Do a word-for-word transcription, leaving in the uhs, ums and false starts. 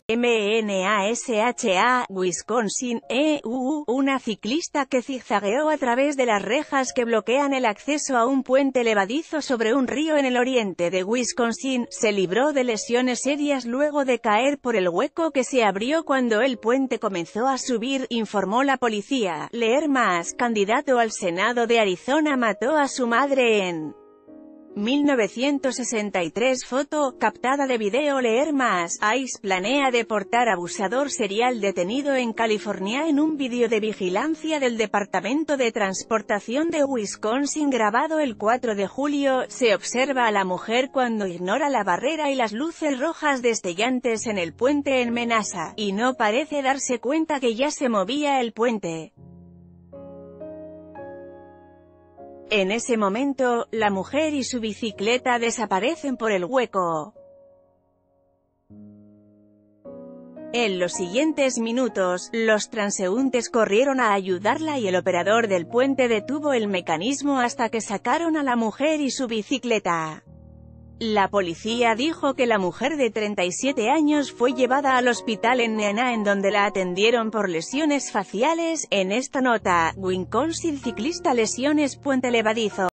Menasha, Wisconsin, E U, una ciclista que zigzagueó a través de las rejas que bloquean el acceso a un puente levadizo sobre un río en el oriente de Wisconsin, se libró de lesiones serias luego de caer por el hueco que se abrió cuando el puente comenzó a subir, informó la policía. Leer más: candidato al Senado de Arizona mató a su madre en mil novecientos sesenta y tres. Foto, captada de video. Leer más: ICE planea deportar abusador serial detenido en California. En un vídeo de vigilancia del Departamento de Transportación de Wisconsin grabado el cuatro de julio, se observa a la mujer cuando ignora la barrera y las luces rojas destellantes en el puente en Menasha, y no parece darse cuenta que ya se movía el puente. En ese momento, la mujer y su bicicleta desaparecen por el hueco. En los siguientes minutos, los transeúntes corrieron a ayudarla y el operador del puente detuvo el mecanismo hasta que sacaron a la mujer y su bicicleta. La policía dijo que la mujer de treinta y siete años fue llevada al hospital en Neenah, en donde la atendieron por lesiones faciales. En esta nota: Wisconsin ciclista lesiones puente levadizo.